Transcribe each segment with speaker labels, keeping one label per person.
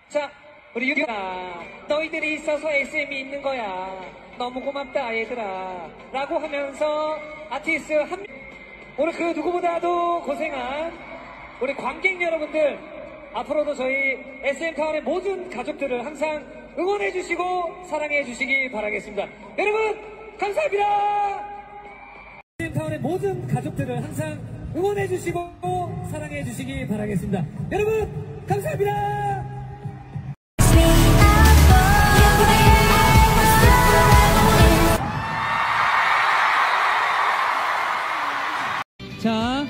Speaker 1: 자, 우리 유경아, 너희들이 있어서 SM이 있는 거야. 너무 고맙다, 얘들아. 라고 하면서 아티스트 한 명, 오늘 그 누구보다도 고생한 우리 관객 여러분들, 앞으로도 저희 SM타운의 모든 가족들을 항상 응원해주시고 사랑해주시기 바라겠습니다. 여러분, 감사합니다! SM타운의 모든 가족들을 항상 응원해주시고 사랑해주시기 바라겠습니다. 여러분, 감사합니다!
Speaker 2: 자,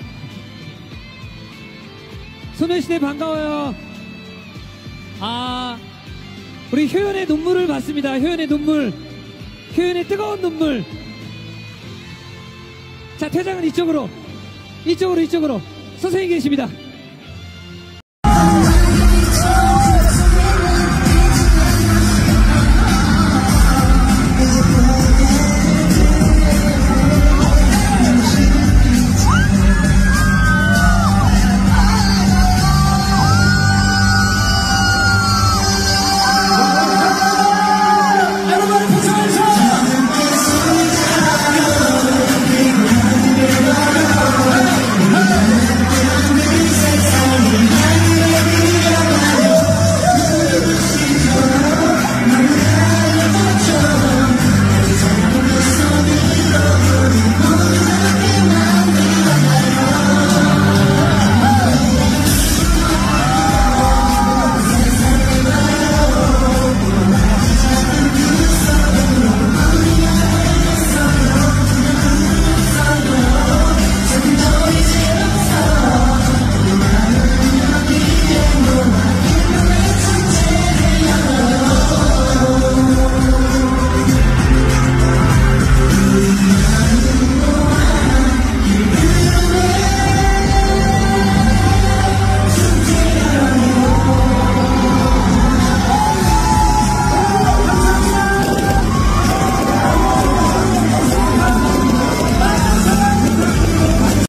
Speaker 2: 소녀시대 반가워요. 우리 효연의 눈물을 봤습니다. 효연의 눈물, 효연의 뜨거운 눈물. 자, 퇴장은 이쪽으로 선생님 계십니다.